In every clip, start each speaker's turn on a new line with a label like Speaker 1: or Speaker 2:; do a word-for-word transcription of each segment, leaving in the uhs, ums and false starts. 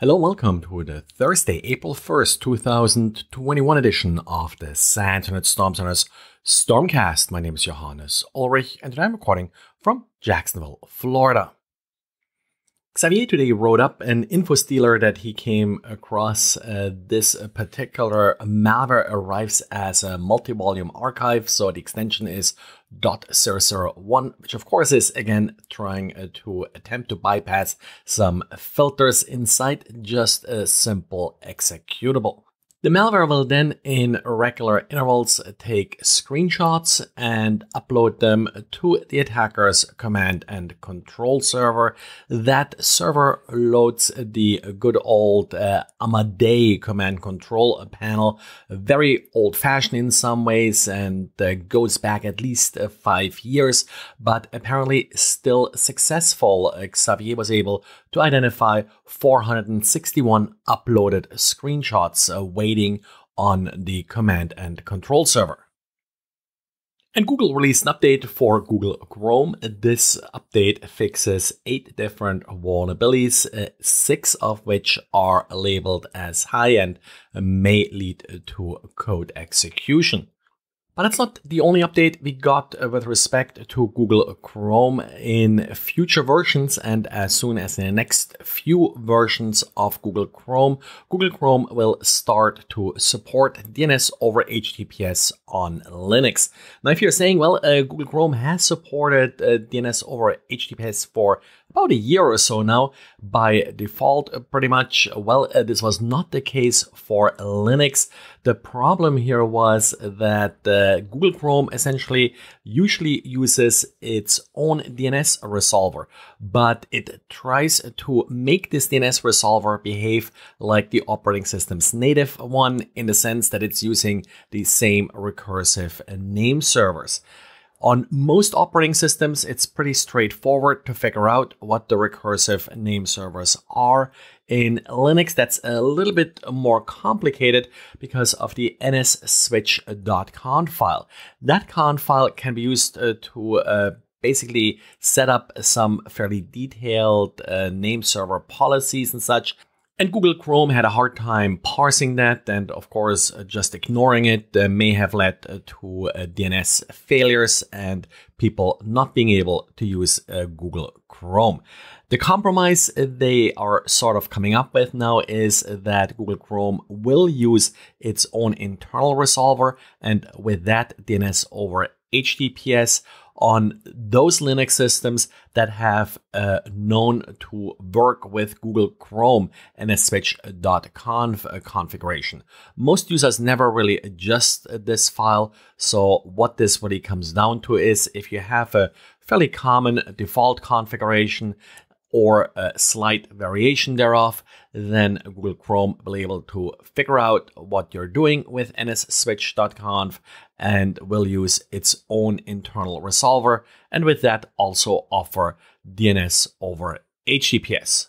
Speaker 1: Hello, welcome to the Thursday, April first, two thousand twenty-one edition of the SANS Internet Storm Center's Stormcast. My name is Johannes Ulrich, and today I'm recording from Jacksonville, Florida. Xavier today wrote up an InfoStealer that he came across. Uh, this particular malware arrives as a multi-volume archive, so the extension is dot zero zero one, which of course is again trying uh, to attempt to bypass some filters inside just a simple executable. The malware will then, in regular intervals, take screenshots and upload them to the attacker's command and control server. That server loads the good old uh, Amadeus command control panel, very old-fashioned in some ways, and uh, goes back at least uh, five years, but apparently still successful. Uh, Xavier was able to identify four hundred sixty-one uploaded screenshots uh, waiting on the command and control server. And Google released an update for Google Chrome. This update fixes eight different vulnerabilities, uh, six of which are labeled as high and may lead to code execution. But that's not the only update we got with respect to Google Chrome. In future versions and as soon as the next few versions of Google Chrome, Google Chrome will start to support D N S over H T T P S on Linux. Now, if you're saying, well, uh, Google Chrome has supported uh, D N S over H T T P S for about a year or so now, by default, uh, pretty much, well, uh, this was not the case for Linux. The problem here was that uh, Google Chrome essentially usually uses its own D N S resolver, but it tries to make this D N S resolver behave like the operating system's native one, in the sense that it's using the same recursive name servers. On most operating systems, it's pretty straightforward to figure out what the recursive name servers are. In Linux, that's a little bit more complicated because of the N S switch dot conf file. That conf file can be used uh, to uh, basically set up some fairly detailed uh, name server policies and such. And Google Chrome had a hard time parsing that, and of course, uh, just ignoring it uh, may have led uh, to uh, D N S failures and people not being able to use uh, Google Chrome. The compromise they are sort of coming up with now is that Google Chrome will use its own internal resolver, and with that, D N S over H T T P S on those Linux systems that have uh, known to work with Google Chrome and a switch dot conf uh, configuration. Most users never really adjust uh, this file, so what this really comes down to is if you have a fairly common default configuration or a slight variation thereof, then Google Chrome will be able to figure out what you're doing with N S switch dot conf and will use its own internal resolver, and with that also offer D N S over H T T P S.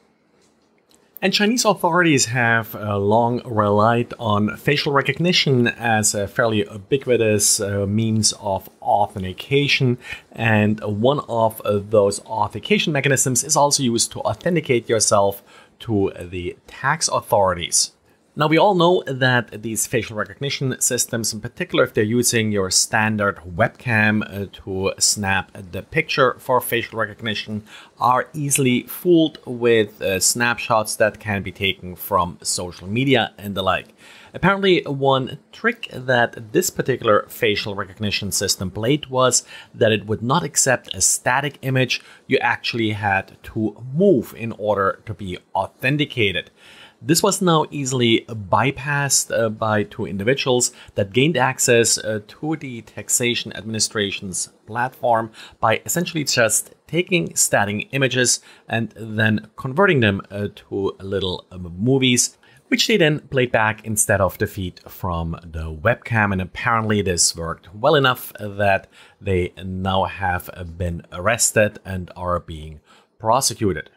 Speaker 1: And Chinese authorities have uh, long relied on facial recognition as a fairly ubiquitous uh, means of authentication. And one of uh, those authentication mechanisms is also used to authenticate yourself to the tax authorities. Now, we all know that these facial recognition systems, in particular if they're using your standard webcam uh, to snap the picture for facial recognition, are easily fooled with uh, snapshots that can be taken from social media and the like. Apparently, one trick that this particular facial recognition system played was that it would not accept a static image. You actually had to move in order to be authenticated. This was now easily bypassed uh, by two individuals that gained access uh, to the taxation administration's platform by essentially just taking static images and then converting them uh, to little um, movies, which they then played back instead of the feed from the webcam. And apparently this worked well enough that they now have been arrested and are being prosecuted.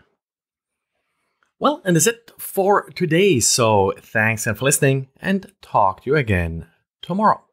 Speaker 1: Well, and that's it for today. So thanks for listening, and talk to you again tomorrow.